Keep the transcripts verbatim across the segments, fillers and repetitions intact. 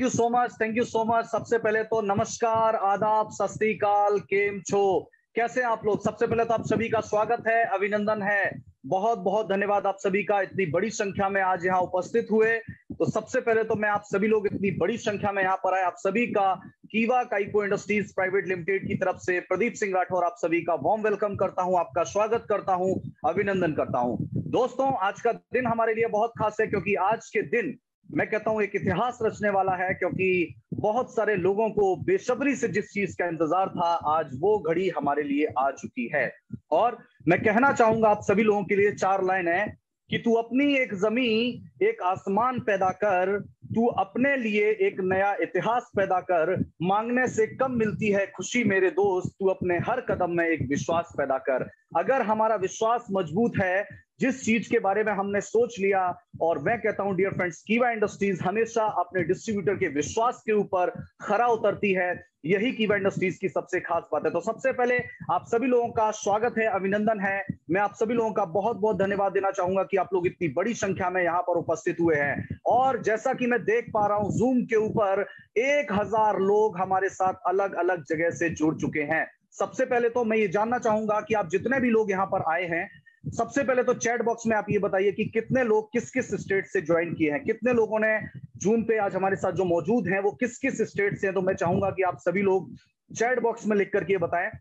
You so much, thank you so much. सबसे पहले तो नमस्कार, आदाब, सत श्री अकाल, केम छो, कैसे आप लोग। सबसे पहले तो आप सभी का स्वागत है, अभिनंदन है, बहुत बहुत धन्यवाद आप सभी का इतनी बड़ी संख्या में आज यहाँ उपस्थित हुए। तो सबसे पहले तो मैं आप सभी लोग इतनी बड़ी संख्या में यहाँ पर आए, आप सभी का कीवा काइको इंडस्ट्रीज प्राइवेट लिमिटेड की तरफ से प्रदीप सिंह राठौर आप सभी का वार्म वेलकम करता हूं, आपका स्वागत करता हूं, अभिनंदन करता हूं। दोस्तों, आज का दिन हमारे लिए बहुत खास है क्योंकि आज के दिन मैं कहता हूं एक इतिहास रचने वाला है, क्योंकि बहुत सारे लोगों को बेसब्री से जिस चीज का इंतजार था, आज वो घड़ी हमारे लिए आ चुकी है। और मैं कहना चाहूंगा आप सभी लोगों के लिए चार लाइन है कि तू अपनी एक जमीन एक आसमान पैदा कर, तू अपने लिए एक नया इतिहास पैदा कर, मांगने से कम मिलती है खुशी मेरे दोस्त, तू अपने हर कदम में एक विश्वास पैदा कर। अगर हमारा विश्वास मजबूत है, जिस चीज के बारे में हमने सोच लिया, और मैं कहता हूं डियर फ्रेंड्स, कीवा इंडस्ट्रीज हमेशा अपने डिस्ट्रीब्यूटर के विश्वास के ऊपर खरा उतरती है, यही कीवा इंडस्ट्रीज की सबसे खास बात है। तो सबसे पहले आप सभी लोगों का स्वागत है, अभिनंदन है। मैं आप सभी लोगों का बहुत बहुत धन्यवाद देना चाहूंगा कि आप लोग इतनी बड़ी संख्या में यहाँ पर उपस्थित हुए हैं। और जैसा कि मैं देख पा रहा हूं जूम के ऊपर एक हजार लोग हमारे साथ अलग अलग जगह से जुड़ चुके हैं। सबसे पहले तो मैं ये जानना चाहूंगा कि आप जितने भी लोग यहाँ पर आए हैं, सबसे पहले तो चैट बॉक्स में आप ये बताइए कि कितने लोग किस किस स्टेट से ज्वाइन किए हैं, कितने लोगों ने जूम पे आज हमारे साथ जो मौजूद हैं वो किस किस स्टेट से हैं। तो मैं चाहूंगा कि आप सभी लोग चैट बॉक्स में लिख करके बताएं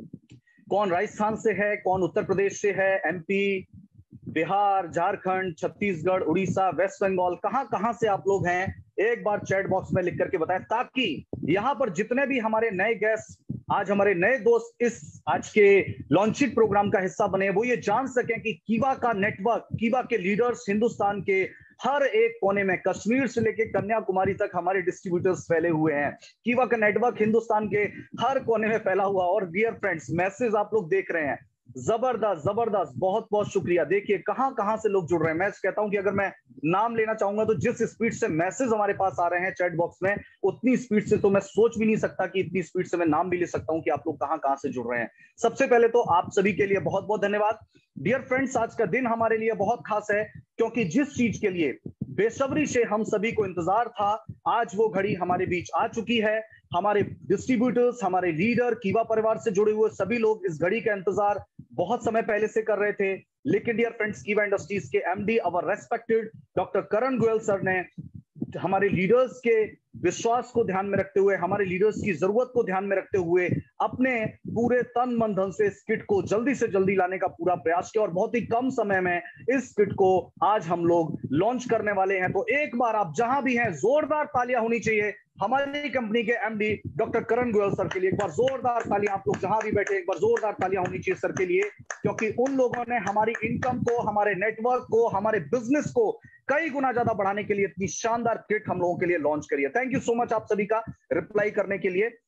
कौन राजस्थान से है, कौन उत्तर प्रदेश से है, एमपी, बिहार, झारखंड, छत्तीसगढ़, उड़ीसा, वेस्ट बंगाल, कहां कहां से आप लोग हैं, एक बार चैट बॉक्स में लिख करके बताएं, ताकि यहां पर जितने भी हमारे नए गेस्ट, आज हमारे नए दोस्त इस आज के लॉन्चिंग प्रोग्राम का हिस्सा बने, वो ये जान सकें कि कीवा का नेटवर्क, कीवा के लीडर्स हिंदुस्तान के हर एक कोने में, कश्मीर से लेकर कन्याकुमारी तक हमारे डिस्ट्रीब्यूटर्स फैले हुए हैं। कीवा का नेटवर्क हिंदुस्तान के हर कोने में फैला हुआ। और डियर फ्रेंड्स, मैसेज आप लोग देख रहे हैं, जबरदस्त जबरदस्त, बहुत बहुत शुक्रिया। देखिए कहां कहां से लोग जुड़ रहे हैं। मैं कहता हूं कि अगर मैं नाम लेना चाहूंगा तो जिस स्पीड से मैसेज हमारे पास आ रहे हैं चैट बॉक्स में, उतनी स्पीड से तो मैं सोच भी नहीं सकता कि इतनी स्पीड से मैं नाम भी ले सकता हूं कि आप लोग कहां कहां से जुड़ रहे हैं। सबसे पहले तो आप सभी के लिए बहुत बहुत धन्यवाद। डियर फ्रेंड्स, आज का दिन हमारे लिए बहुत खास है क्योंकि जिस चीज के लिए बेसब्री से हम सभी को इंतजार था, आज वो घड़ी हमारे बीच आ चुकी है। हमारे डिस्ट्रीब्यूटर्स, हमारे लीडर, कीवा परिवार से जुड़े हुए सभी लोग इस घड़ी का इंतजार बहुत समय पहले से कर रहे थे। लेकिन डियर फ्रेंड्स, कीवा इंडस्ट्रीज के MD our respected doctor Karan Goyal sir ने हमारे लीडर्स के विश्वास को ध्यान में रखते हुए, हमारे लीडर्स की जरूरत को ध्यान में रखते हुए अपने पूरे तन मन धन से इस किट को जल्दी से जल्दी लाने का पूरा प्रयास किया और बहुत ही कम समय में इस किट को आज हम लोग लॉन्च करने वाले हैं। तो एक बार आप जहां भी हैं, जोरदार तालियां होनी चाहिए हमारी कंपनी के MD doctor Karan Goyal sir के लिए। एक बार जोरदार तालियां, आप लोग जहां भी बैठे एक बार जोरदार तालियां होनी चाहिए सर के लिए, क्योंकि उन लोगों ने हमारी इनकम को, हमारे नेटवर्क को, हमारे बिजनेस को कई गुना ज्यादा बढ़ाने के लिए इतनी शानदार किट हम लोगों के लिए लॉन्च करी है। थैंक यू सो मच आप सभी का रिप्लाई करने के लिए।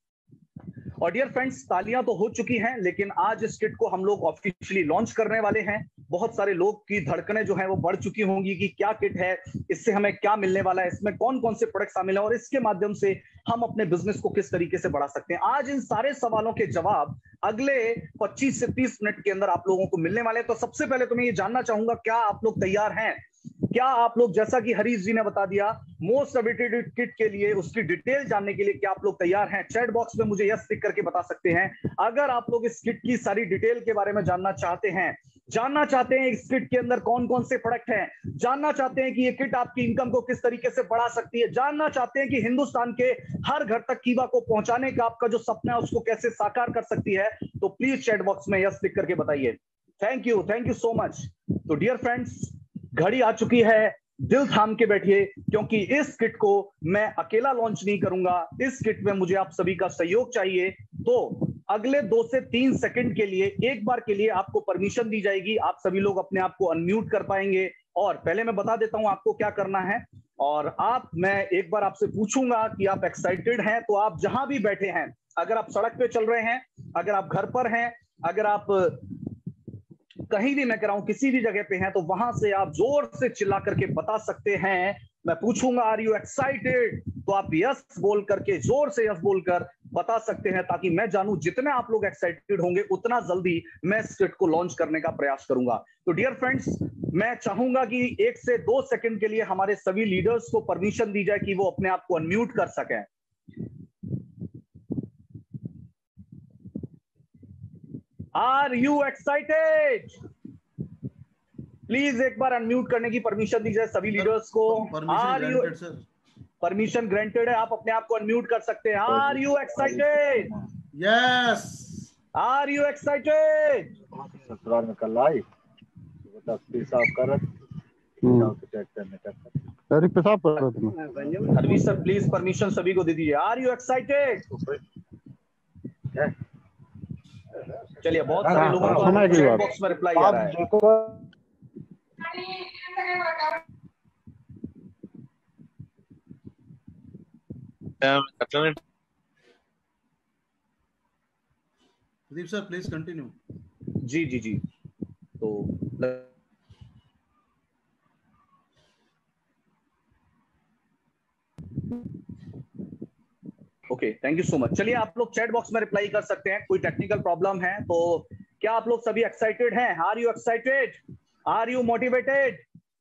और डियर फ्रेंड्स, तालियां तो हो चुकी हैं, लेकिन आज इस किट को हम लोग ऑफिशियली लॉन्च करने वाले हैं। बहुत सारे लोग की धड़कनें जो हैं वो बढ़ चुकी होंगी कि क्या किट है, इससे हमें क्या मिलने वाला है, इसमें कौन कौन से प्रोडक्ट शामिल है और इसके माध्यम से हम अपने बिजनेस को किस तरीके से बढ़ा सकते हैं। आज इन सारे सवालों के जवाब अगले पच्चीस से तीस मिनट के अंदर आप लोगों को मिलने वाले हैं। तो सबसे पहले तो मैं ये जानना चाहूंगा, क्या आप लोग तैयार हैं? क्या आप लोग, जैसा कि हरीश जी ने बता दिया, मोस्ट अवेटेड किट के लिए उसकी डिटेल जानने के लिए क्या आप लोग तैयार हैं? चैट बॉक्स में मुझे यस लिख करके बता सकते हैं अगर आप लोग इस किट की सारी डिटेल के बारे में जानना चाहते हैं, जानना चाहते हैं इस किट के अंदर कौन कौन से प्रोडक्ट हैं, जानना चाहते हैं कि ये किट आपकी इनकम को किस तरीके से बढ़ा सकती है, जानना चाहते हैं कि हिंदुस्तान के हर घर तक कीवा को पहुंचाने का आपका जो सपना है उसको कैसे साकार कर सकती है, तो प्लीज चैट बॉक्स में यस लिख करके बताइए। Thank you, thank you so much. तो डियर फ्रेंड्स, घड़ी आ चुकी है, दिल थाम के बैठिए, क्योंकि इस किट को मैं अकेला लॉन्च नहीं करूंगा। इस किट में मुझे आप सभी का सहयोग चाहिए। तो अगले दो से तीन सेकंड के लिए एक बार के लिए आपको परमिशन दी जाएगी, आप सभी लोग अपने आप को अनम्यूट कर पाएंगे। और पहले मैं बता देता हूं आपको क्या करना है। और आप, मैं एक बार आपसे पूछूंगा कि आप एक्साइटेड हैं, तो आप जहां भी बैठे हैं, अगर आप सड़क पे चल रहे हैं, अगर आप घर पर हैं, अगर आप कहीं भी, मैं कह रहा हूं किसी भी जगह पे हैं, तो वहां से आप जोर से चिल्ला करके बता सकते हैं। मैं पूछूंगा आर यू एक्साइटेड, तो आप यस बोल करके, जोर से यस बोलकर बता सकते हैं, ताकि मैं जानूं जितने आप लोग एक्साइटेड होंगे उतना जल्दी मैं इस किट को लॉन्च करने का प्रयास करूंगा। तो डियर फ्रेंड्स, मैं चाहूंगा कि एक से दो सेकंड के लिए हमारे सभी लीडर्स को परमिशन दी जाए कि वो अपने आप को अनम्यूट कर सकें। Are you excited? प्लीज एक बार अनम्यूट करने की परमिशन दी जाए सभी लीडर्स को। Are you? परमिशन ग्रांटेड है, आप अपने आप को अनम्यूट कर सकते हैं। Are you excited? Yes. Are you excited? ससुराल में कल आई बता पेशाब कर अरे पेशाब कर रहा था। हरवी सर प्लीज परमिशन सभी को दे दीजिए। Are you excited? चलिए, बहुत सारे लोगों का चैट बॉक्स में रिप्लाई आ रहा है। Pradeep sir please continue. जी जी जी। तो okay, thank you so much. चलिए, आप लोग चैट बॉक्स में रिप्लाई कर सकते हैं। कोई टेक्निकल प्रॉब्लम है तो क्या आप लोग सभी एक्साइटेड हैं? Are you excited? Are you motivated?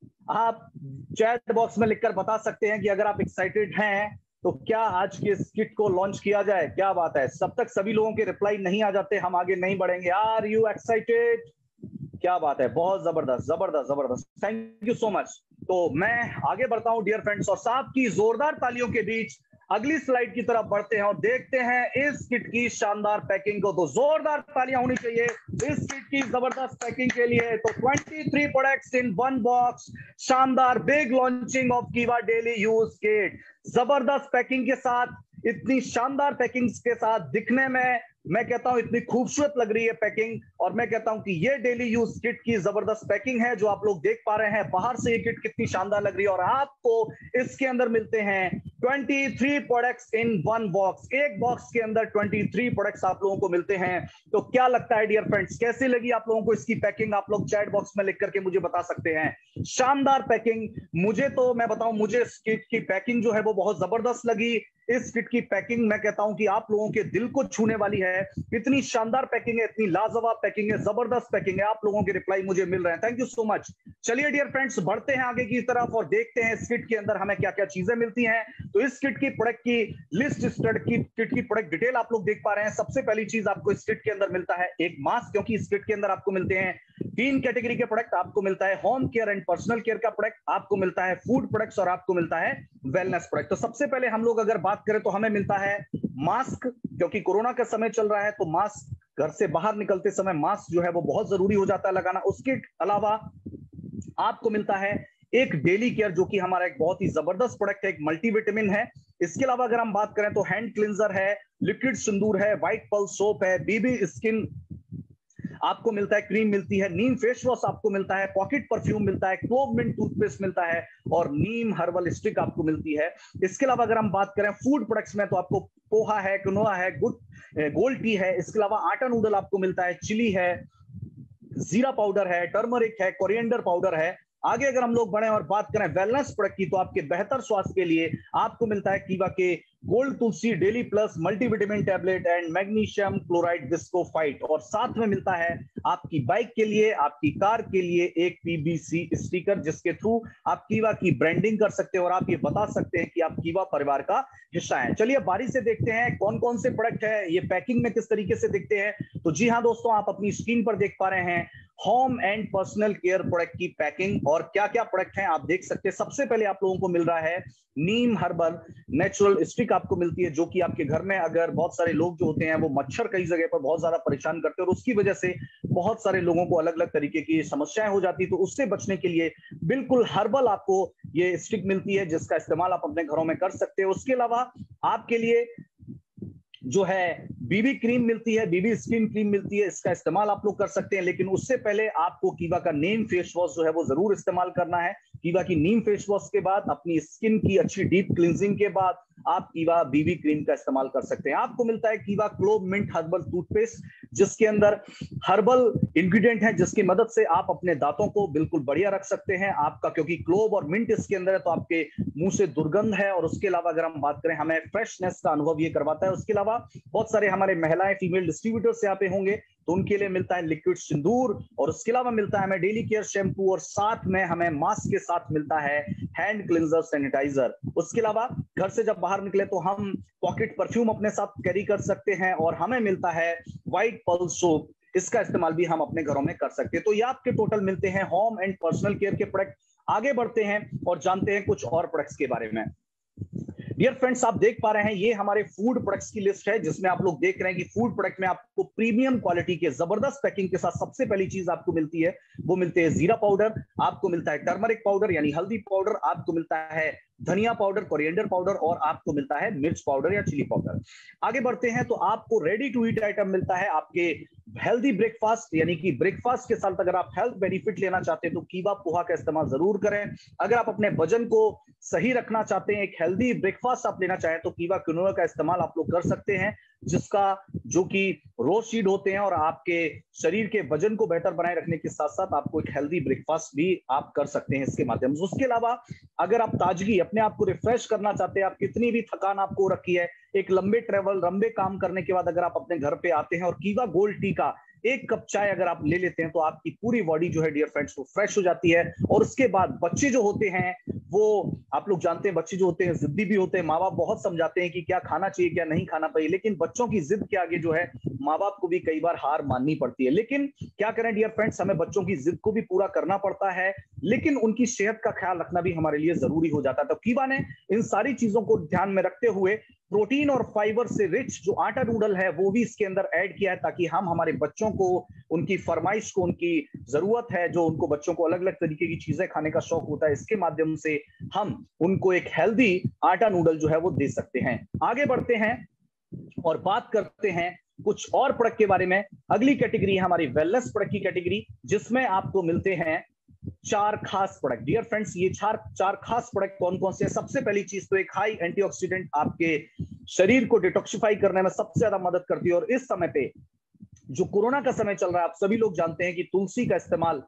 आप चैट बॉक्स में लिखकर बता सकते हैं कि अगर आप एक्साइटेड हैं तो क्या आज के इस किट को लॉन्च किया जाए। क्या बात है, जब तक सभी लोगों के रिप्लाई नहीं आ जाते हम आगे नहीं बढ़ेंगे। Are you excited? क्या बात है, बहुत जबरदस्त जबरदस्त जबरदस्त, थैंक यू सो मच। तो मैं आगे बढ़ता हूं डियर फ्रेंड्स, और साथ की जोरदार तालियों के बीच अगली स्लाइड की तरफ बढ़ते हैं और देखते हैं इस किट की शानदार पैकिंग को। तो जोरदार तालियां होनी चाहिए इस किट की जबरदस्त पैकिंग के लिए। तो तेईस प्रोडक्ट्स इन वन बॉक्स, शानदार big launching of Keeva daily use kit. जबरदस्त पैकिंग के साथ, इतनी शानदार पैकिंग के साथ, दिखने में मैं कहता हूं इतनी खूबसूरत लग रही है पैकिंग, और मैं कहता हूं कि ये डेली यूज किट की जबरदस्त पैकिंग है जो आप लोग देख पा रहे हैं। बाहर से ये किट कितनी शानदार लग रही है, और आपको इसके अंदर मिलते हैं तेईस प्रोडक्ट्स इन वन बॉक्स। एक बॉक्स के अंदर तेईस प्रोडक्ट्स आप लोगों को मिलते हैं। तो क्या लगता है डियर फ्रेंड्स, कैसी लगी आप लोगों को इसकी पैकिंग? आप लोग चैट बॉक्स में लिख करके मुझे बता सकते हैं। शानदार पैकिंग, मुझे तो मैं बताऊं, मुझे इस किट की पैकिंग जो है वो बहुत जबरदस्त लगी। इस किट की पैकिंग मैं कहता हूं कि आप लोगों के दिल को छूने वाली है। इतनी शानदार पैकिंग है, इतनी लाजवाब पैकिंग है, जबरदस्त पैकिंग है। आप लोगों के रिप्लाई मुझे मिल रहे हैं, थैंक यू सो मच। चलिए डियर फ्रेंड्स, बढ़ते हैं आगे की तरफ और देखते हैं इस किट के अंदर हमें क्या क्या चीजें मिलती हैं। तो इस किट की प्रोडक्ट की लिस्ट, स्टड की किट की प्रोडक्ट डिटेल आप लोग देख पा रहे हैं। सबसे पहली चीज आपको इस किट के अंदर मिलता है एक मास्क, क्योंकि इस किट के अंदर आपको मिलते हैं तीन कैटेगरी के प्रोडक्ट। आपको मिलता है home care and personal care का प्रोडक्ट, आपको मिलता है फूड प्रोडक्ट्स, और आपको मिलता है वेलनेस प्रोडक्ट। तो सबसे पहले हम लोग अगर बात करें तो हमें मिलता है मास्क, क्योंकि कोरोना का समय चल रहा है तो मास्क, घर से बाहर निकलते समय मास्क जो है वो बहुत जरूरी हो जाता है लगाना। उसके अलावा आपको मिलता है एक डेली केयर, जो कि हमारा एक बहुत ही जबरदस्त प्रोडक्ट है, एक मल्टीविटामिन है। इसके अलावा अगर हम बात करें तो हैंड क्लिंजर है, लिक्विड सिंदूर है, व्हाइट पल्स सोप है, बीबी स्किन आपको मिलता है, क्रीम मिलती है, नीम फेस वॉश आपको मिलता है, पॉकेट परफ्यूम मिलता है, क्लोव मिंट टूथपेस्ट मिलता है, और नीम हर्बल स्टिक आपको मिलती है। इसके अलावा अगर हम बात करें फूड प्रोडक्ट्स में तो आपको पोहा है, क्विनोआ है, गुड गोल्ड टी है। इसके अलावा आटा नूडल आपको मिलता है, चिली है, जीरा पाउडर है, टर्मरिक है, कोरिएंडर पाउडर है। आगे अगर हम लोग बढ़े और बात करें वेलनेस प्रोडक्ट की, तो आपके बेहतर स्वास्थ्य के लिए आपको मिलता है कीवा के gold Tulsi daily plus multivitamin tablet and magnesium chloride viscophyte, और साथ में मिलता है आपकी बाइक के लिए, आपकी कार के लिए एक पीबीसी स्टिकर, जिसके थ्रू आप कीवा की ब्रांडिंग कर सकते हैं और आप ये बता सकते हैं कि आप कीवा परिवार का हिस्सा हैं। चलिए बारी से देखते हैं कौन कौन से प्रोडक्ट है, ये पैकिंग में किस तरीके से दिखते हैं। तो जी हाँ दोस्तों, आप अपनी स्क्रीन पर देख पा रहे हैं home and personal care product की पैकिंग, और क्या क्या प्रोडक्ट हैं आप देख सकते हैं। सबसे पहले आप लोगों को मिल रहा है नीम हर्बल नेचुरल स्टिक आपको मिलती है, जो कि आपके घर में अगर बहुत सारे लोग जो होते हैं वो मच्छर कई जगह पर बहुत ज्यादा परेशान करते हैं और उसकी वजह से बहुत सारे लोगों को अलग अलग तरीके की समस्याएं हो जाती है, तो उससे बचने के लिए बिल्कुल हर्बल आपको ये स्टिक मिलती है, जिसका इस्तेमाल आप अपने घरों में कर सकते हैं। उसके अलावा आपके लिए जो है बीबी क्रीम मिलती है, बीबी स्किन क्रीम मिलती है, इसका इस्तेमाल आप लोग कर सकते हैं। लेकिन उससे पहले आपको कीवा का नीम फेस वॉश जो है वो जरूर इस्तेमाल करना है। कीवा की नीम फेस वॉश के बाद अपनी स्किन की अच्छी डीप क्लींजिंग के बाद आप कीवा बीबी क्रीम का इस्तेमाल कर सकते हैं। आपको मिलता है कीवा क्लोव मिंट हर्बल टूथपेस्ट, जिसके अंदर हर्बल इंग्रेडिएंट है, जिसकी मदद से आप अपने दांतों को बिल्कुल बढ़िया रख सकते हैं आपका, क्योंकि क्लोव और मिंट इसके अंदर है तो आपके मुंह से दुर्गंध है। और उसके अलावा अगर हम बात करें, हमें फ्रेशनेस का अनुभव ये करवाता है। उसके अलावा बहुत सारे हमारे महिलाएं फीमेल डिस्ट्रीब्यूटर्स यहाँ पे होंगे, तो उनके लिए मिलता है लिक्विड सिंदूर, और उसके अलावा मिलता है हमें डेली केयर शैम्पू, और साथ में हमें मास्क के साथ मिलता है हैंड क्लींजर सैनिटाइजर। उसके अलावा घर से जब बाहर निकले तो हम पॉकेट परफ्यूम अपने साथ कैरी कर सकते हैं, और हमें मिलता है व्हाइट पल्स सोप, इसका इस्तेमाल भी हम अपने घरों में कर सकते हैं। तो ये आपके टोटल मिलते हैं होम एंड पर्सनल केयर के प्रोडक्ट। आगे बढ़ते हैं और जानते हैं कुछ और प्रोडक्ट्स के बारे में। डियर फ्रेंड्स, आप देख पा रहे हैं ये हमारे फूड प्रोडक्ट्स की लिस्ट है, जिसमें आप लोग देख रहे हैं कि फूड प्रोडक्ट में आपको प्रीमियम क्वालिटी के जबरदस्त पैकिंग के साथ सबसे पहली चीज आपको मिलती है, वो मिलते हैं जीरा पाउडर, आपको मिलता है टर्मरिक पाउडर यानी हल्दी पाउडर, आपको मिलता है धनिया पाउडर, कोरिएंडर पाउडर, और आपको मिलता है मिर्च पाउडर या चिली पाउडर। आगे बढ़ते हैं तो आपको रेडी टू ईट आइटम मिलता है आपके हेल्दी ब्रेकफास्ट, यानी कि ब्रेकफास्ट के साथ अगर आप हेल्थ बेनिफिट लेना चाहते हैं तो कीवा पोहा का इस्तेमाल जरूर करें। अगर आप अपने वजन को सही रखना चाहते हैं, एक हेल्दी ब्रेकफास्ट आप लेना चाहें, तो कीवा क्विनोआ का इस्तेमाल आप लोग कर सकते हैं, जिसका जो कि रोज सीड होते हैं और आपके शरीर के वजन को बेहतर बनाए रखने के साथ साथ आपको एक हेल्दी ब्रेकफास्ट भी आप कर सकते हैं इसके माध्यम से। उसके अलावा अगर आप ताजगी, अपने आप को रिफ्रेश करना चाहते हैं, आप कितनी भी थकान आपको रखी है, एक लंबे ट्रेवल लंबे काम करने के बाद अगर आप अपने घर पे आते हैं और कीवा गोल्ड टी का एक कप चाय अगर आप ले लेते हैं, तो आपकी पूरी बॉडी जो है डियर फ्रेंड्स वो फ्रेश हो जाती है। और उसके बाद बच्चे जो होते हैं, वो आप लोग जानते हैं बच्चे जो होते हैं जिद्दी भी होते हैं, माँ बाप बहुत समझाते हैं कि क्या खाना चाहिए क्या नहीं खाना चाहिए, लेकिन बच्चों की जिद के आगे जो है माँ बाप को भी कई बार हार माननी पड़ती है। लेकिन क्या करें डियर फ्रेंड्स, हमें बच्चों की जिद को भी पूरा करना पड़ता है, लेकिन उनकी सेहत का ख्याल रखना भी हमारे लिए जरूरी हो जाता है। तो कीवा ने इन सारी चीजों को ध्यान में रखते हुए प्रोटीन और फाइबर से रिच जो आटा नूडल है वो भी इसके अंदर ऐड किया है, ताकि हम हमारे बच्चों को उनकी फरमाइश को, उनकी जरूरत है, जो उनको बच्चों को अलग अलग तरीके की चीजें खाने का शौक होता है, इसके माध्यम से हम उनको एक हेल्दी आटा नूडल जो है वो दे सकते हैं। आगे बढ़ते हैं और बात करते हैं कुछ और प्रोडक्ट के बारे में। अगली कैटेगरी है हमारी वेलनेस प्रोडक्ट की कैटेगरी, जिसमें आपको मिलते हैं चार खास प्रोडक्ट। डियर फ्रेंड्स, ये चार चार खास प्रोडक्ट कौन कौन से हैं? सबसे पहली चीज तो एक हाई एंटीऑक्सीडेंट, आपके शरीर को डिटॉक्सिफाई करने में सबसे ज्यादा मदद करती है। और इस समय पे जो कोरोना का समय चल रहा है, आप सभी लोग जानते हैं कि तुलसी का इस्तेमाल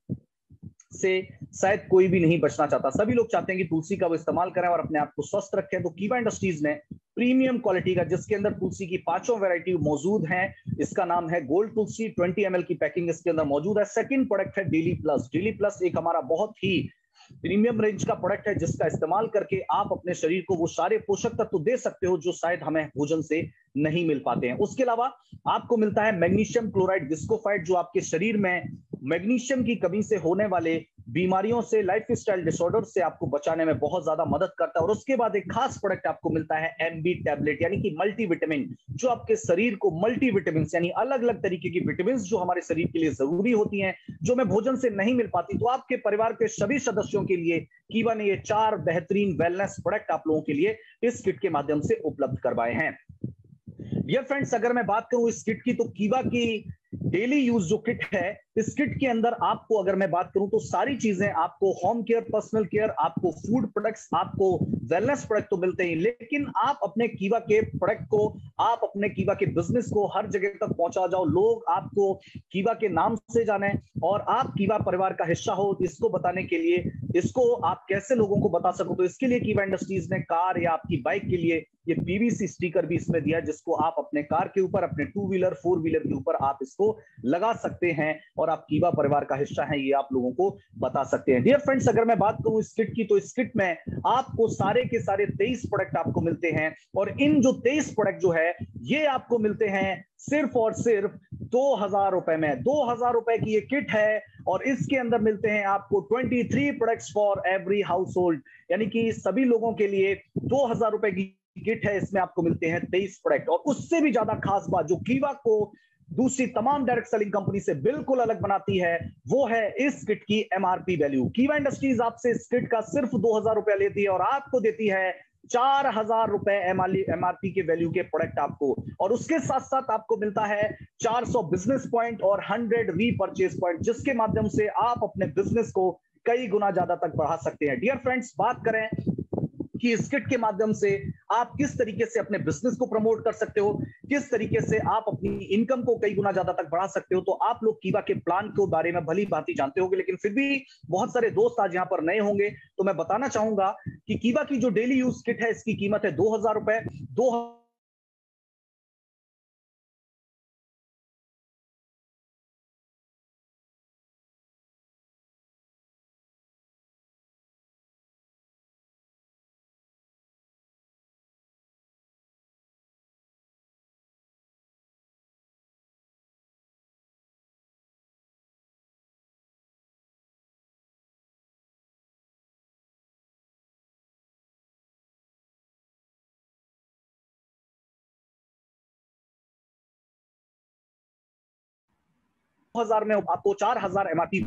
से शायद कोई भी नहीं बचना चाहता, सभी लोग चाहते हैं कि तुलसी का वो इस्तेमाल करें और अपने आप को स्वस्थ रखें। तो कीवा इंडस्ट्रीज ने प्रीमियम क्वालिटी का, जिसके अंदर तुलसी की पांचों वैरायटी मौजूद हैं, इसका नाम है gold Tulsi, twenty M L की पैकिंग इसके अंदर मौजूद है। सेकंड प्रोडक्ट है डेली प्लस। डेली प्लस एक हमारा बहुत ही प्रीमियम रेंज का प्रोडक्ट है, जिसका इस्तेमाल करके आप अपने शरीर को वो सारे पोषक तत्व दे सकते हो जो शायद हमें भोजन से नहीं मिल पाते हैं। उसके अलावा आपको मिलता है मैग्नीशियम क्लोराइड विस्कोफाइट, जो आपके शरीर में मैग्नीशियम की कमी से होने वाले बीमारियों से, लाइफ स्टाइल डिसऑर्डर से आपको बचाने में बहुत ज्यादा मदद करता है। और उसके बाद एक खास प्रोडक्ट आपको मिलता है एमबी टैबलेट, यानी कि मल्टीविटामिन, जो आपके शरीर को मल्टीविटामिन यानी अलग अलग तरीके की विटामिन जो हमारे शरीर के लिए जरूरी होती हैं, जो हमें भोजन से नहीं मिल पाती, तो आपके परिवार के सभी सदस्यों के लिए कीवा ने ये चार बेहतरीन वेलनेस प्रोडक्ट आप लोगों के लिए इस किट के माध्यम से उपलब्ध करवाए हैं। डियर फ्रेंड्स, अगर मैं बात करूं इस किट की, तो कीवा की डेली यूज जो किट है, इस किट के अंदर आपको अगर मैं बात करूं तो सारी चीजें आपको होम केयर, पर्सनल केयर, आपको फूड प्रोडक्ट्स, आपको वेलनेस प्रोडक्ट तो मिलते ही, लेकिन आप अपने कीवा के प्रोडक्ट को, आप अपने कीवा के बिजनेस को हर जगह तक पहुंचा जाओ, लोग आपको कीवा के नाम से जाने और आप कीवा परिवार का हिस्सा हो, इसको बताने के लिए, इसको आप कैसे लोगों को बता सको, तो इसके लिए कीवा इंडस्ट्रीज ने कार या आपकी बाइक के लिए ये पीवीसी स्टिकर भी इसमें दिया, जिसको आप अपने कार के ऊपर, अपने टू व्हीलर फोर व्हीलर के ऊपर आप इसको लगा सकते हैं और आप कीवा परिवार का हिस्सा हैं, ये आप लोगों को बता सकते हैं। डियर फ्रेंड्स, अगर मैं बात करूं इस किट की, तो इस किट में आपको सारे के सारे तेईस प्रोडक्ट आपको मिलते हैं, और इन जो तेईस प्रोडक्ट जो है ये आपको मिलते हैं सिर्फ और सिर्फ दो हजार रुपए में। दो हजार रुपए की ये किट है और इसके अंदर मिलते हैं आपको तेईस products for every household, यानी कि सभी लोगों के लिए दो हजार रुपए की किट है, इसमें आपको मिलते हैं तेईस प्रोडक्ट। और उससे भी ज्यादा खास बात जो कीवा को दूसरी तमाम डायरेक्ट सेलिंग कंपनी से बिल्कुल अलग बनाती है, वो है इस किट की एमआरपी वैल्यू। कीवा इंडस्ट्रीज आपसे इस किट का सिर्फ दो हजार रुपया लेती है और आपको देती है चार हजार रुपए एमआरपी के वैल्यू के प्रोडक्ट आपको, और उसके साथ साथ आपको मिलता है चार सौ बिजनेस पॉइंट और हंड्रेड रीपरचेज पॉइंट, जिसके माध्यम से आप अपने बिजनेस को कई गुना ज्यादा तक बढ़ा सकते हैं। डियर फ्रेंड्स, बात करें कि इस किट के माध्यम से आप किस तरीके से अपने बिजनेस को प्रमोट कर सकते हो, किस तरीके से आप अपनी इनकम को कई गुना ज्यादा तक बढ़ा सकते हो। तो आप लोग कीवा के प्लान के बारे में भली भांति जानते होंगे, लेकिन फिर भी बहुत सारे दोस्त आज यहाँ पर नए होंगे, तो मैं बताना चाहूंगा कि कीवा की जो डेली यूज किट है इसकी कीमत है दो हजार रुपए। दो हजार में आपको चार हजार एमआरपी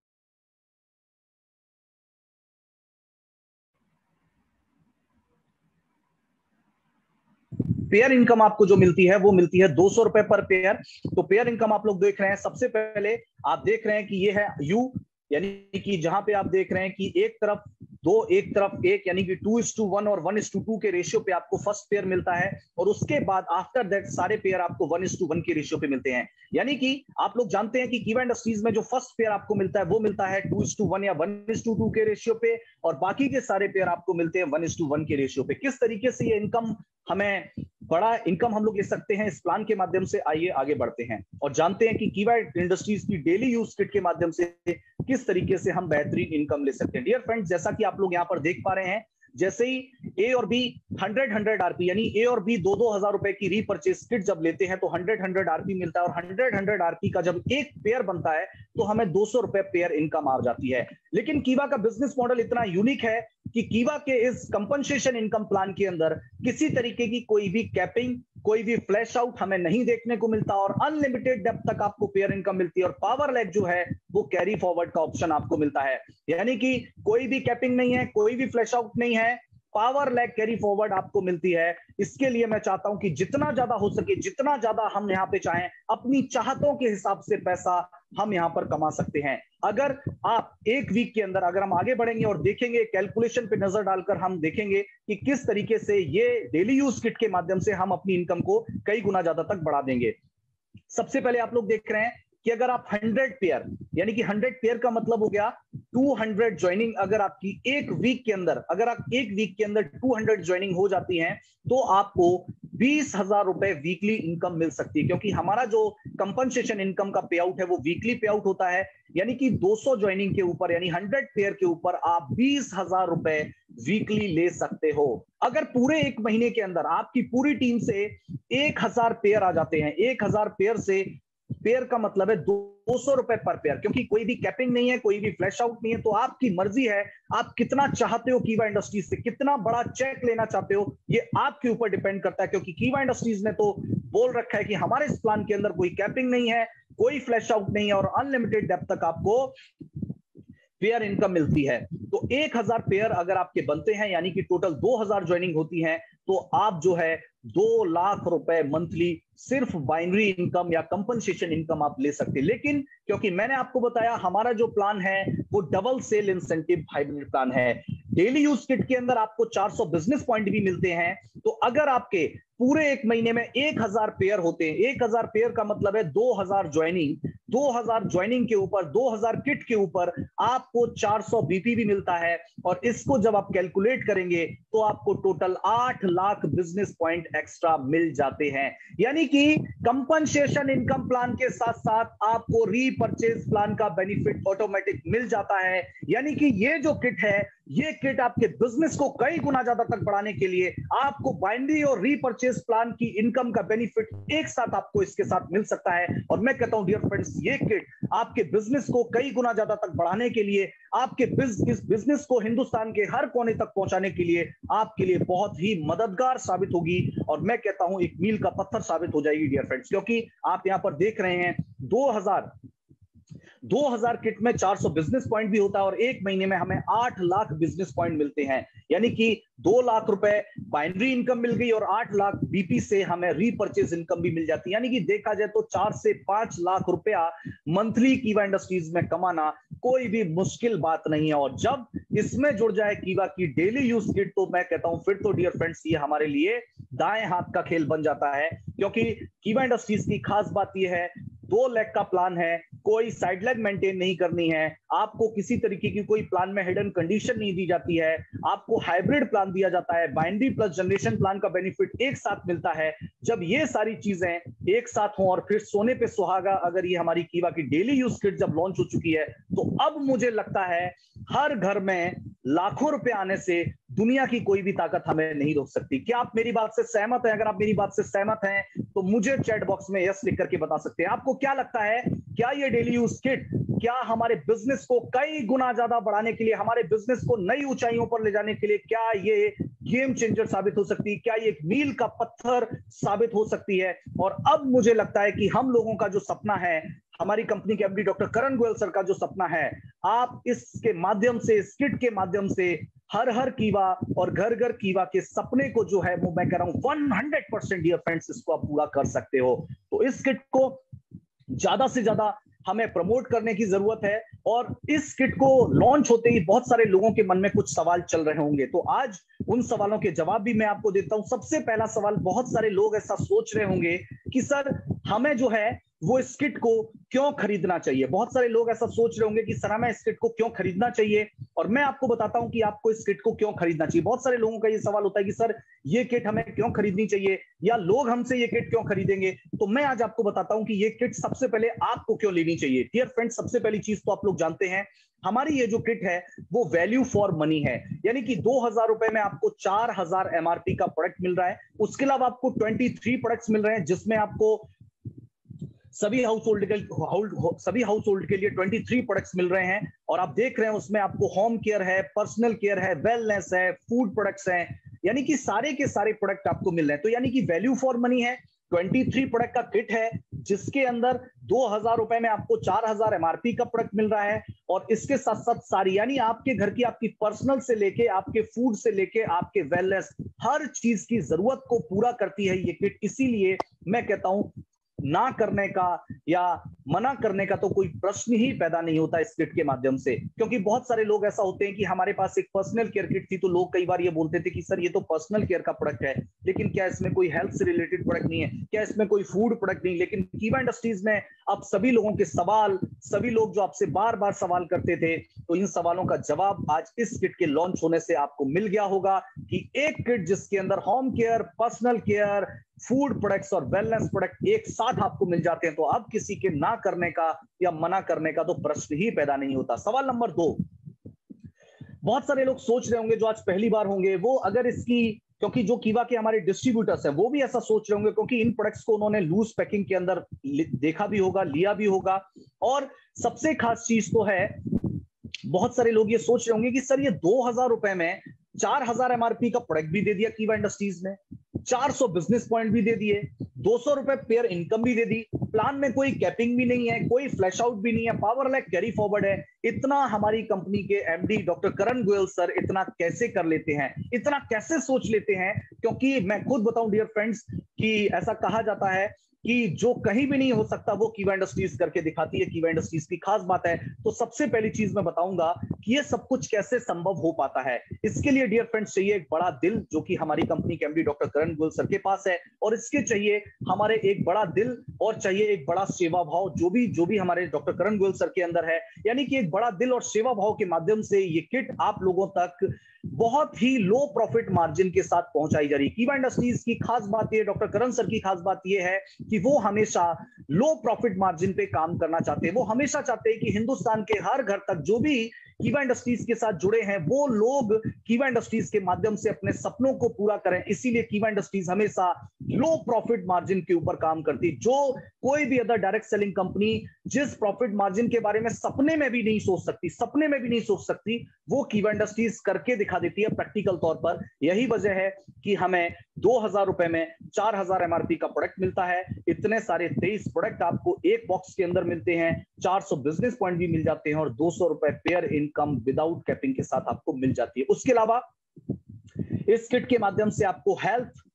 पेयर इनकम आपको जो मिलती है वो मिलती है दो सौ रुपए पर पेयर। तो पेयर इनकम आप लोग देख रहे हैं, सबसे पहले आप देख रहे हैं कि ये है यू, यानी कि जहां पे आप देख रहे हैं कि एक तरफ दो एक तरफ एक, यानी कि टू इज टू वन और वन इज टू टू के रेशियो पे आपको फर्स्ट पेयर मिलता है, और उसके बाद आफ्टर दैट सारे पेयर आपको वन इज टू वन के रेशियो पे मिलते हैं। यानी कि आप लोग जानते हैं कि कीवा इंडस्ट्रीज में जो फर्स्ट पेयर आपको मिलता है वो मिलता है टू इज टू वन या वन इज टू टू के रेशियो पे, और बाकी के सारे पेयर आपको मिलते हैं वन इज टू वन के रेशियो पे। किस तरीके से ये इनकम, हमें बड़ा इनकम हम लोग ले सकते हैं इस प्लान के माध्यम से, आइए आगे बढ़ते हैं और जानते हैं कि कीवा इंडस्ट्रीज की डेली यूज किट के माध्यम से किस तरीके से हम बेहतरीन इनकम ले सकते हैं। डियर फ्रेंड्स, जैसा कि आप लोग यहाँ पर देख पा रहे हैं, जैसे ही ए और बी हंड्रेड हंड्रेड आरपी यानी ए और बी दो दो हजार रुपए की रीपर्चेज किट जब लेते हैं तो हंड्रेड हंड्रेड आरपी मिलता है, और हंड्रेड हंड्रेड आरपी का जब एक पेयर बनता है तो हमें दो सौ रुपए पेयर इनकम आ जाती है। लेकिन कीवा का बिजनेस मॉडल इतना यूनिक है कि कीवा के इस कंपनसेशन इनकम प्लान के अंदर किसी तरीके की कोई भी कैपिंग, कोई भी फ्लैश आउट हमें नहीं देखने को मिलता, और अनलिमिटेड डेप्थ तक आपको पेयर इनकम मिलती है, और पावर लैग जो है वो कैरी फॉरवर्ड का ऑप्शन आपको मिलता है। यानी कि कोई भी कैपिंग नहीं है, कोई भी फ्लैश आउट नहीं है, पावर लैग कैरी फॉरवर्ड आपको मिलती है। इसके लिए मैं चाहता हूं कि जितना ज्यादा हो सके, जितना ज्यादा हम यहाँ पे चाहें, अपनी चाहतों के हिसाब से पैसा हम यहाँ पर कमा सकते हैं। अगर आप एक वीक के अंदर, अगर हम आगे बढ़ेंगे और देखेंगे, कैलकुलेशन पे नजर डालकर हम देखेंगे कि किस तरीके से ये डेली यूज किट के माध्यम से हम अपनी इनकम को कई गुना ज्यादा तक बढ़ा देंगे। सबसे पहले आप लोग देख रहे हैं कि अगर आप हंड्रेड पेयर, यानी कि हंड्रेड पेयर का मतलब हो गया टू हंड्रेड ज्वाइनिंग, अगर आपकी एक वीक के अंदर, अगर आप एक वीक के अंदर टू हंड्रेड ज्वाइनिंग हो जाती हैं तो आपको बीस हजार रुपए वीकली इनकम मिल सकती है, क्योंकि हमारा जो कंपनसेशन इनकम का पे आउट है वो वीकली पे आउट होता है। यानी कि दो सौ ज्वाइनिंग के ऊपर, यानी हंड्रेड पेयर के ऊपर आप बीस हजार रुपए वीकली ले सकते हो। अगर पूरे एक महीने के अंदर आपकी पूरी टीम से एक हजार पेयर आ जाते हैं, एक हजार पेयर से, पेयर का मतलब है दो सौ रुपए पर पेयर, क्योंकि कोई भी कैपिंग नहीं है, कोई भी फ्लैश आउट नहीं है, तो आपकी मर्जी है आप कितना चाहते हो कीवा इंडस्ट्रीज से, कितना बड़ा चेक लेना चाहते हो, ये आपके ऊपर डिपेंड करता है। क्योंकि कीवा इंडस्ट्रीज ने तो बोल रखा है कि हमारे इस प्लान के अंदर कोई कैपिंग नहीं है, कोई फ्लैश आउट नहीं है, और अनलिमिटेड डेप्थ तक आपको पेयर इनकम मिलती है। तो एक हजार पेयर अगर आपके बनते हैं, यानी कि टोटल दो हजार ज्वाइनिंग होती है, तो आप जो है दो लाख रुपए मंथली सिर्फ बाइनरी इनकम या कंपनसेशन इनकम आप ले सकते हैं। लेकिन क्योंकि मैंने आपको बताया हमारा जो प्लान है वो double sale incentive hybrid plan है, डेली यूज किट के अंदर आपको चार सौ बिजनेस पॉइंट भी मिलते हैं। तो अगर आपके पूरे एक महीने में एक हजार पेयर होते हैं, एक हजार पेयर का मतलब है दो हजार ज्वाइनिंग, दो हजार ज्वाइनिंग के ऊपर, दो हजार किट के ऊपर आपको चार सौ बीपी भी मिलता है, और इसको जब आप कैलकुलेट करेंगे तो आपको टोटल आठ लाख बिजनेस पॉइंट एक्स्ट्रा मिल जाते हैं। यानी कि कंपनसेशन इनकम प्लान के साथ साथ आपको रीपर्चेज प्लान का बेनिफिट ऑटोमेटिक मिल जाता है। यानी कि ये जो किट है, ये किट आपके बिजनेस को कई गुना ज्यादा तक बढ़ाने के लिए आपको बाइनरी और रीपर्चेज प्लान की इनकम का बेनिफिट एक साथ आपको इसके साथ मिल सकता है। और मैं कहता हूं डियर फ्रेंड्स, ये किट आपके बिजनेस को कई गुना ज्यादा तक बढ़ाने के लिए, आपके इस बिजनेस को हिंदुस्तान के हर कोने तक पहुंचाने के लिए आपके लिए बहुत ही मददगार साबित होगी, और मैं कहता हूं एक मील का पत्थर साबित हो जाएगी डियर फ्रेंड्स। क्योंकि आप यहां पर देख रहे हैं दो हजार दो हजार किट में चार सौ बिजनेस पॉइंट भी होता है, और एक महीने में हमें आठ लाख बिजनेस पॉइंट मिलते हैं। यानी कि दो लाख रुपए बाइनरी इनकम मिल गई और आठ लाख बीपी से हमें रीपर्चेज इनकम भी मिल जाती है। यानी कि देखा जाए तो चार से पांच लाख रुपया मंथली कीवा इंडस्ट्रीज में कमाना कोई भी मुश्किल बात नहीं है। और जब इसमें जुड़ जाए कीवा की डेली यूज किट, तो मैं कहता हूं फिर तो डियर फ्रेंड्स ये हमारे लिए दाएं हाथ का खेल बन जाता है। क्योंकि कीवा इंडस्ट्रीज की खास बात यह है, दो लेग का प्लान है, कोई साइड लेग मेंटेन नहीं करनी है, आपको किसी तरीके की कोई प्लान में हिडन कंडीशन नहीं दी जाती है, आपको हाइब्रिड प्लान दिया जाता है, बाइनरी प्लस जनरेशन प्लान का बेनिफिट एक साथ मिलता है। जब ये सारी चीजें एक साथ हों और फिर सोने पे सुहागा अगर ये हमारी कीवा की डेली यूज किट जब लॉन्च हो चुकी है, तो अब मुझे लगता है हर घर में लाखों रुपए आने से दुनिया की कोई भी ताकत हमें नहीं रोक सकती। क्या आप मेरी बात से सहमत हैं? अगर आप मेरी बात से सहमत हैं तो मुझे चैट बॉक्स में यस लिख करके बता सकते हैं। आपको क्या लगता है, क्या ये डेली यूज किट क्या हमारे बिजनेस को कई गुना ज्यादा बढ़ाने के लिए, हमारे बिजनेस को नई ऊंचाइयों पर ले जाने के लिए, क्या ये गेम चेंजर साबित हो सकती है? क्या ये एक मील का पत्थर साबित हो सकती है? और अब मुझे लगता है कि हम लोगों का जो सपना है, हमारी कंपनी के MD doctor Karan Goyal sir का जो सपना है, आप इसके माध्यम से, इस किट के माध्यम से हर हर कीवा और घर घर कीवा के सपने को जो है, वो मैं कह रहा हूं सौ परसेंट डियर फ्रेंड्स इसको आप पूरा कर सकते हो। तो इस किट को ज्यादा से ज्यादा हमें प्रमोट करने की जरूरत है। और इस किट को लॉन्च होते ही बहुत सारे लोगों के मन में कुछ सवाल चल रहे होंगे, तो आज उन सवालों के जवाब भी मैं आपको देता हूं। सबसे पहला सवाल, बहुत सारे लोग ऐसा सोच रहे होंगे कि सर हमें जो है वो इस किट को क्यों खरीदना चाहिए। बहुत सारे लोग ऐसा सोच रहे होंगे कि सर हमें इस किट को क्यों खरीदना चाहिए, और मैं आपको बताता हूं कि आपको इस किट को क्यों खरीदना चाहिए। बहुत सारे लोगों का ये सवाल होता है कि सर ये किट हमें क्यों खरीदनी चाहिए, या लोग हमसे ये किट क्यों खरीदेंगे। तो मैं आज आपको बताता हूं कि ये किट सबसे पहले आपको क्यों लेनी चाहिए। डियर फ्रेंड्स, सबसे पहली चीज तो आप लोग जानते हैं, हमारी ये जो किट है वो वैल्यू फॉर मनी है, यानी कि दो हजार रुपए में आपको चार हजार एमआरपी का प्रोडक्ट मिल रहा है। उसके अलावा आपको तेईस प्रोडक्ट्स मिल रहे हैं, जिसमें आपको सभी हाउस होल्ड के सभी हाउस होल्ड के लिए तेईस प्रोडक्ट्स मिल रहे हैं। और आप देख रहे हैं उसमें आपको होम केयर है, पर्सनल केयर है, वेलनेस है, फूड प्रोडक्ट्स हैं, यानी कि सारे के सारे प्रोडक्ट आपको मिल रहे हैं। तो यानी कि वैल्यू फॉर मनी है, तेईस प्रोडक्ट का किट है, जिसके अंदर दो हजार रुपए में आपको चार हजार एमआरपी का प्रोडक्ट मिल रहा है। और इसके साथ साथ सारी, यानी आपके घर की, आपकी पर्सनल से लेके आपके फूड से लेके आपके वेलनेस, हर चीज की जरूरत को पूरा करती है ये किट। इसीलिए मैं कहता हूं ना करने का या मना करने का तो कोई प्रश्न ही पैदा नहीं होता इस किट के माध्यम से। क्योंकि बहुत सारे लोग ऐसा होते हैं कि हमारे पास एक पर्सनल केयर किट थी, तो लोग कई बार ये बोलते थे कि सर ये तो पर्सनल केयर का प्रोडक्ट है, लेकिन क्या इसमें कोई हेल्थ से रिलेटेड प्रोडक्ट नहीं है, क्या इसमें कोई फूड प्रोडक्ट नहीं। लेकिन कीवा इंडस्ट्रीज में अब सभी लोगों के सवाल, सभी लोग जो आपसे बार बार सवाल करते थे, तो इन सवालों का जवाब आज इस किट के लॉन्च होने से आपको मिल गया होगा कि एक किट जिसके अंदर home care, personal care, food products और वेलनेस प्रोडक्ट एक साथ आपको मिल जाते हैं, तो अब किसी के ना करने का या मना करने का तो प्रश्न ही पैदा नहीं होता। सवाल नंबर दो, बहुत सारे लोग सोच रहे होंगे जो आज पहली बार होंगे, वो अगर इसकी, क्योंकि जो कीवा के हमारे डिस्ट्रीब्यूटर्स हैं वो भी ऐसा सोच रहे होंगे, क्योंकि इन प्रोडक्ट्स को उन्होंने लूज पैकिंग के अंदर देखा भी होगा, लिया भी होगा। और सबसे खास चीज तो है, बहुत सारे लोग ये सोच रहे होंगे कि सर ये दो हजार रुपए में चार हजार एमआरपी का प्रोडक्ट भी दे दिया कीवा इंडस्ट्रीज में, चार सौ बिजनेस पॉइंट भी दे दिए, दो सौ रुपए पेयर इनकम भी दे दी, प्लान में कोई कैपिंग भी नहीं है, कोई फ्लैश आउट भी नहीं है, पावर लैग कैरी फॉरवर्ड है। इतना हमारी कंपनी के MD doctor Karan Goyal sir इतना कैसे कर लेते हैं, इतना कैसे सोच लेते हैं? क्योंकि मैं खुद बताऊं डियर फ्रेंड्स कि ऐसा कहा जाता है कि जो कहीं भी नहीं हो सकता वो कीवा इंडस्ट्रीज करके दिखाती है। कीवा इंडस्ट्रीज की खास बात है। तो सबसे पहली चीज मैं बताऊंगा कि ये सब कुछ कैसे संभव हो पाता है। इसके लिए डियर फ्रेंड्स चाहिए एक बड़ा दिल, जो कि हमारी कंपनी के MD doctor Karan Goyal sir के पास है, और इसके चाहिए हमारे एक बड़ा दिल और चाहिए एक बड़ा सेवा भाव, जो भी जो भी हमारे डॉक्टर करण गोयल सर के अंदर है। यानी कि एक बड़ा दिल और सेवा भाव के माध्यम से ये किट आप लोगों तक बहुत ही लो प्रॉफिट मार्जिन के साथ पहुंचाई जा रही है। कीवा इंडस्ट्रीज की खास बात यह, डॉक्टर करण सर की खास बात यह है कि वो हमेशा लो प्रॉफिट मार्जिन पे काम करना चाहते हैं। वो हमेशा चाहते हैं कि हिंदुस्तान के हर घर तक जो भी कीवा इंडस्ट्रीज के साथ जुड़े हैं वो लोग कीवा इंडस्ट्रीज के माध्यम से अपने सपनों को पूरा करें। इसीलिए कीवा इंडस्ट्रीज हमेशा लो प्रॉफिट मार्जिन के ऊपर काम करती है। जो कोई भी अदर डायरेक्ट सेलिंग कंपनी जिस प्रॉफिट मार्जिन के बारे में सपने में भी नहीं सोच सकती, सपने में भी नहीं सोच सकती, वो कीवा इंडस्ट्रीज करके दिखा देती है प्रैक्टिकल तौर पर। यही वजह है कि हमें दो हजार रुपए में चार हजार एमआरपी का प्रोडक्ट मिलता है। इतने सारे तेईस प्रोडक्ट आपको एक बॉक्स के अंदर मिलते हैं, चार सौ बिजनेस पॉइंट भी मिल जाते हैं, और दो सौ रुपए पेयर इनकम विदाउट कैपिंग के साथ आपको मिल जाती है। उसके अलावा इस किट के माध्यम से आपको हेल्थ,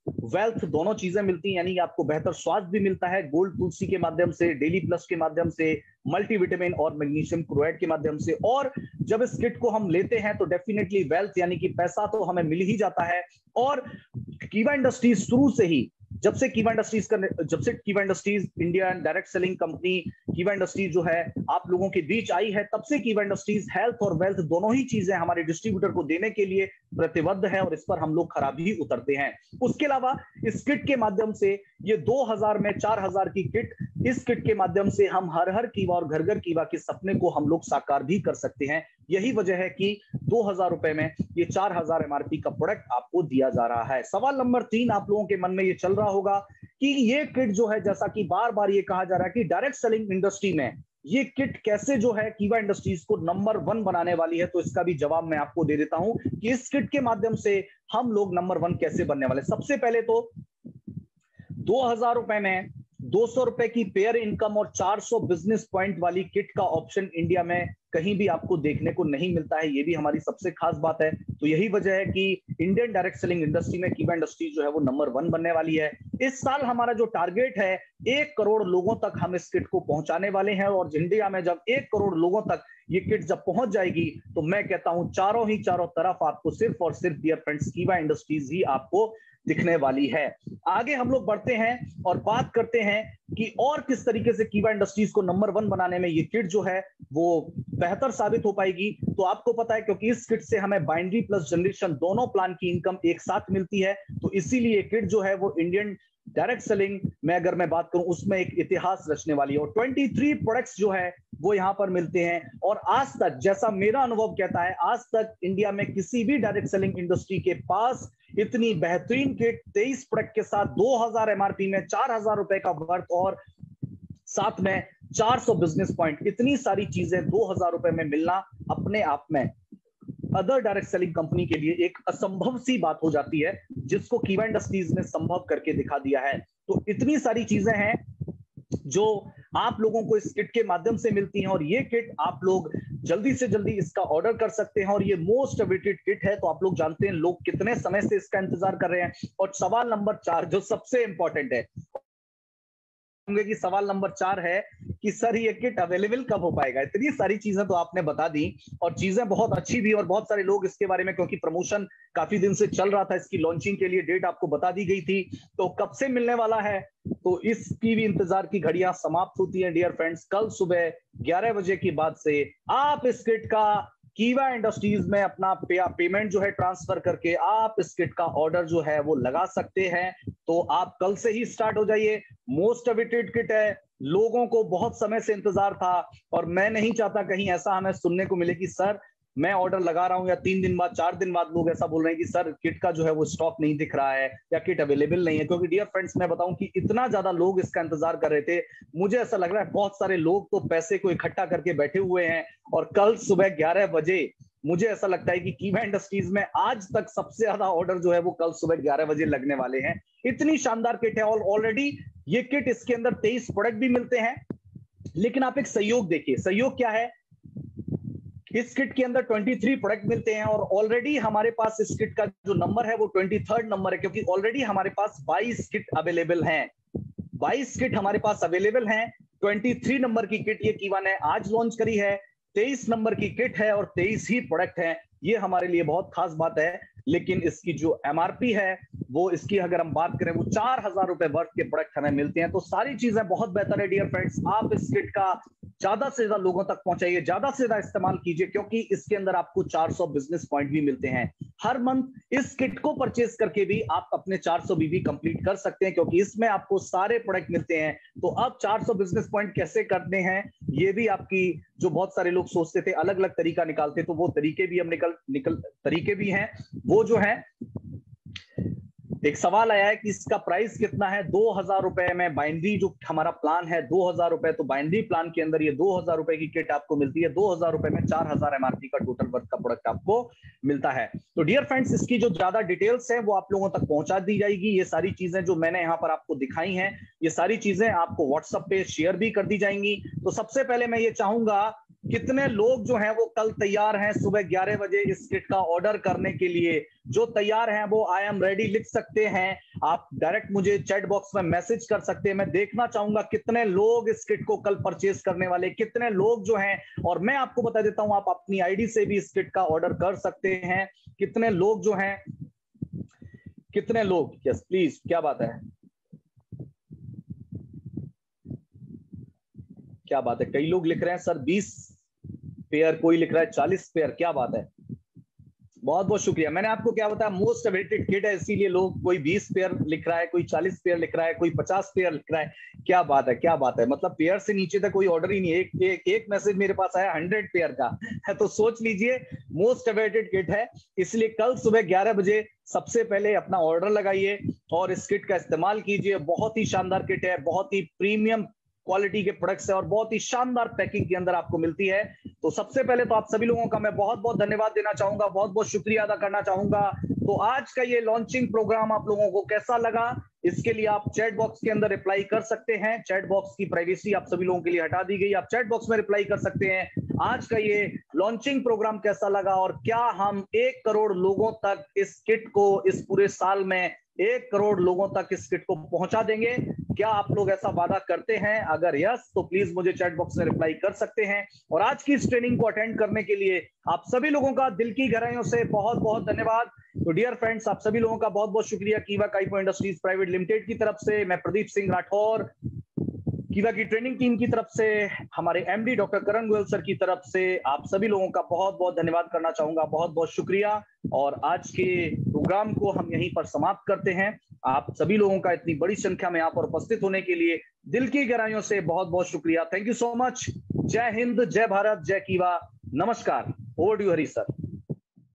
वेल्थ दोनों चीजें मिलती हैं, यानी कि आपको बेहतर स्वास्थ्य भी मिलता है गोल्ड तुलसी के माध्यम से, डेली प्लस के माध्यम से, मल्टीविटामिन और मैग्नीशियम क्लोराइड के माध्यम से। और जब इस किट को हम लेते हैं तो डेफिनेटली वेल्थ यानी कि पैसा तो हमें मिल ही जाता है। और कीवा इंडस्ट्रीज शुरू से ही, जब से कीवा इंडस्ट्रीज का जब से Keeva industries India direct selling company Keeva industries जो है आप लोगों के बीच आई है, तब से कीवा इंडस्ट्रीज हेल्थ और वेल्थ दोनों ही चीजें हमारे डिस्ट्रीब्यूटर को देने के लिए प्रतिबद्ध है और इस पर हम लोग खरा भी उतरते हैं। उसके अलावा इस किट के माध्यम से ये दो हज़ार में चार हज़ार की किट, इस किट के माध्यम से हम हर हर कीवा और घर घर कीवा के सपने को हम लोग साकार भी कर सकते हैं। यही वजह है कि दो हजार रुपए में ये चार हजार एमआरपी का प्रोडक्ट आपको दिया जा रहा है। सवाल नंबर तीन आप लोगों के मन में ये चल रहा होगा कि ये किट जो है, जैसा कि बार बार ये कहा जा रहा है कि डायरेक्ट सेलिंग इंडस्ट्री में ये किट कैसे जो है कीवा इंडस्ट्रीज को नंबर वन बनाने वाली है, तो इसका भी जवाब मैं आपको दे देता हूं कि इस किट के माध्यम से हम लोग नंबर वन कैसे बनने वाले। सबसे पहले तो दो हजार रुपए में दो सौ रुपए की पेयर इनकम और चार सौ बिजनेस पॉइंट वाली किट का ऑप्शन इंडिया में कहीं भी आपको देखने को नहीं मिलता है। ये भी हमारी सबसे खास बात है। तो यही वजह है कि इंडियन डायरेक्ट सेलिंग इंडस्ट्री में कीवा इंडस्ट्री जो है वो नंबर वन बनने वाली है। इस साल हमारा जो टारगेट है, एक करोड़ लोगों तक हम इस किट को पहुंचाने वाले हैं। और इंडिया में जब एक करोड़ लोगों तक ये किट जब पहुंच जाएगी तो मैं कहता हूं चारों ही चारों तरफ आपको सिर्फ और सिर्फ डियर फ्रेंड्स कीवा इंडस्ट्रीज ही आपको दिखने वाली है। आगे हम लोग बढ़ते हैं और बात करते हैं कि और किस तरीके से कीवा इंडस्ट्रीज को नंबर वन बनाने में ये किट जो है वो बेहतर साबित हो पाएगी। तो आपको पता है क्योंकि इस किट से हमें बाइनरी प्लस जनरेशन दोनों प्लान की इनकम एक साथ मिलती है, तो इसीलिए किट जो है वो इंडियन डायरेक्ट सेलिंग में अगर मैं बात करूं उसमें एक इतिहास रचने वाली है। और तेईस प्रोडक्ट्स जो है वो यहां पर मिलते हैं। और आज तक, जैसा मेरा अनुभव कहता है, आज तक इंडिया में किसी भी डायरेक्ट सेलिंग इंडस्ट्री के पास इतनी बेहतरीन किट तेईस प्रोडक्ट के साथ दो हजार एमआरपी में चार हजार रुपए का वर्थ और साथ में चार सौ बिजनेस पॉइंट, इतनी सारी चीजें दो हजार रुपए में मिलना अपने आप में अदर डायरेक्ट सेलिंग कंपनी के लिए एक असंभव सी बात हो जाती है, जिसको कीवा इंडस्ट्रीज ने संभव करके दिखा दिया है। तो इतनी सारी चीजें हैं जो आप लोगों को इस किट के माध्यम से मिलती हैं और ये किट आप लोग जल्दी से जल्दी इसका ऑर्डर कर सकते हैं। और ये मोस्ट अवेटेड किट है, तो आप लोग जानते हैं लोग कितने समय से इसका इंतजार कर रहे हैं। और सवाल नंबर चार जो सबसे इंपॉर्टेंट है कि सवाल नंबर चार है कि सर ये किट अवेलेबल कब हो पाएगा। इतनी सारी चीजें तो आपने बता दी और चीजें बहुत अच्छी भी, और बहुत सारे लोग इसके बारे में, क्योंकि प्रमोशन काफी दिन से चल रहा था, इसकी लॉन्चिंग के लिए डेट आपको बता दी गई थी, तो कब से मिलने वाला है, तो इसकी भी इंतजार की घड़ियां समाप्त होती है डियर फ्रेंड्स। कल सुबह ग्यारह बजे के बाद से आप इस किट का कीवा इंडस्ट्रीज में अपना पे, पेमेंट जो है ट्रांसफर करके आप इस किट का ऑर्डर जो है वो लगा सकते हैं। तो आप कल से ही स्टार्ट हो जाइए। मोस्ट अवेटेड किट है, लोगों को बहुत समय से इंतजार था और मैं नहीं चाहता कहीं ऐसा हमें सुनने को मिले कि सर मैं ऑर्डर लगा रहा हूं या तीन दिन बाद चार दिन बाद लोग ऐसा बोल रहे हैं कि सर किट का जो है वो स्टॉक नहीं दिख रहा है या किट अवेलेबल नहीं है। क्योंकि डियर फ्रेंड्स मैं बताऊं कि इतना ज्यादा लोग इसका इंतजार कर रहे थे, मुझे ऐसा लग रहा है बहुत सारे लोग तो पैसे को इकट्ठा करके बैठे हुए हैं। और कल सुबह ग्यारह बजे मुझे ऐसा लगता है कि कीवा इंडस्ट्रीज में आज तक सबसे ज्यादा ऑर्डर जो है वो कल सुबह ग्यारह बजे लगने वाले हैं। इतनी शानदार किट है और ऑलरेडी ये किट, इसके अंदर तेईस प्रोडक्ट भी मिलते हैं। लेकिन आप एक सहयोग देखिए, सहयोग क्या है, इस किट के अंदर तेईस प्रोडक्ट मिलते हैं और ऑलरेडी हमारे पास इस किट का जो नंबर है वो तेईस नंबर है, क्योंकि ऑलरेडी हमारे पास बाईस किट अवेलेबल हैं। बाईस किट हमारे पास अवेलेबल हैं। तेईस नंबर की किट ये कीवा ने आज लॉन्च करी है, तेईस नंबर की किट है और तेईस ही प्रोडक्ट हैं। ये हमारे लिए बहुत खास बात है। लेकिन इसकी जो एमआरपी है वो, इसकी अगर हम बात करें, वो चार हजार रुपए वर्थ के प्रोडक्ट हमें मिलते हैं। तो सारी चीजें बहुत बेहतर है डियर फ्रेंड्स। आप इस किट का ज्यादा से ज्यादा लोगों तक पहुंचाइए, ज्यादा से ज्यादा इस्तेमाल कीजिए, क्योंकि इसके अंदर आपको चार सौ बिजनेस पॉइंट भी मिलते हैं। हर मंथ इस किट को परचेज करके भी आप अपने चार सौ बीबी कंप्लीट कर सकते हैं, क्योंकि इसमें आपको सारे प्रोडक्ट मिलते हैं। तो अब चार सौ बिजनेस पॉइंट कैसे करने हैं, ये भी आपकी, जो बहुत सारे लोग सोचते थे अलग अलग तरीका निकालते, तो वो तरीके भी हम निकल निकल तरीके भी हैं। वो जो है, एक सवाल आया है कि इसका प्राइस कितना है। दो हजार रुपए में बाइनरी जो हमारा प्लान है दो हजार रुपए, तो बाइनरी प्लान के अंदर ये दो हजार रुपए की किट आपको मिलती है। दो हजार रुपए में चार हजार एमआरपी का टोटल वर्थ का प्रोडक्ट आपको मिलता है। तो डियर फ्रेंड्स, इसकी जो ज्यादा डिटेल्स है वो आप लोगों तक पहुंचा दी जाएगी। ये सारी चीजें जो मैंने यहाँ पर आपको दिखाई हैं, ये सारी चीजें आपको व्हाट्सएप पे शेयर भी कर दी जाएंगी। तो सबसे पहले मैं ये चाहूंगा कितने लोग जो हैं वो कल तैयार हैं सुबह ग्यारह बजे इस किट का ऑर्डर करने के लिए? जो तैयार हैं वो आई एम रेडी लिख सकते हैं। आप डायरेक्ट मुझे चैट बॉक्स में मैसेज कर सकते हैं। मैं देखना चाहूंगा कितने लोग इस किट को कल परचेज करने वाले, कितने लोग जो हैं। और मैं आपको बता देता हूं, आप अपनी आईडी से भी इस किट का ऑर्डर कर सकते हैं। कितने लोग जो हैं, कितने लोग, यस प्लीज, क्या बात है, क्या बात है। कई लोग लिख रहे हैं सर बीस पेयर, कोई लिख रहा है चालीस पेयर, क्या बात है, बहुत बहुत शुक्रिया। मैंने आपको क्या बताया, मोस्ट अवेटेड किट है, इसीलिए लोग, कोई बीस पेयर लिख रहा है, कोई चालीस पेयर लिख रहा है, कोई पचास पेयर लिख रहा है। क्या बात है, क्या बात है, मतलब पेयर से नीचे तक कोई ऑर्डर ही नहीं है। एक, एक, एक मैसेज मेरे पास आया हंड्रेड पेयर का तो सोच लीजिए मोस्ट अवेटेड किट है। इसलिए कल सुबह ग्यारह बजे सबसे पहले अपना ऑर्डर लगाइए और इस किट का इस्तेमाल कीजिए। बहुत ही शानदार किट है, बहुत ही प्रीमियम क्वालिटी के प्रोडक्ट्स है और बहुत ही शानदार पैकिंग के अंदर आपको मिलती है। तो सबसे पहले तो आप सभी लोगों का मैं बहुत बहुत धन्यवाद देना चाहूंगा, बहुत बहुत शुक्रिया अदा करना चाहूंगा। तो आज का ये लॉन्चिंग प्रोग्राम आप लोगों को कैसा लगा, इसके लिए आप चैट बॉक्स के अंदर रिप्लाई कर सकते हैं। चैट बॉक्स की प्राइवेसी आप सभी लोगों के लिए हटा दी गई, आप चैट बॉक्स में रिप्लाई कर सकते हैं। आज का ये लॉन्चिंग प्रोग्राम कैसा लगा और क्या हम एक करोड़ लोगों तक इस किट को, इस पूरे साल में एक करोड़ लोगों तक इस किट को पहुंचा देंगे? क्या आप लोग ऐसा वादा करते हैं? अगर यस तो प्लीज मुझे चैट बॉक्स में रिप्लाई कर सकते हैं। और आज की इस ट्रेनिंग को अटेंड करने के लिए आप सभी लोगों का दिल की गहराइयों से बहुत बहुत धन्यवाद। तो डियर फ्रेंड्स, आप सभी लोगों का बहुत बहुत शुक्रिया। कीवा काइपो इंडस्ट्रीज प्राइवेट लिमिटेड की तरफ से मैं प्रदीप सिंह राठौर, कीवा की ट्रेनिंग टीम की तरफ से, हमारे MD doctor Karan Goyal sir की तरफ से आप सभी लोगों का बहुत बहुत धन्यवाद करना चाहूंगा। बहुत बहुत शुक्रिया। और आज के प्रोग्राम को हम यहीं पर समाप्त करते हैं। आप सभी लोगों का इतनी बड़ी संख्या में यहाँ पर उपस्थित होने के लिए दिल की गहराइयों से बहुत बहुत शुक्रिया। Thank you so much. जय हिंद, जय भारत, जय कीवा। नमस्कार। Over to Hari sir.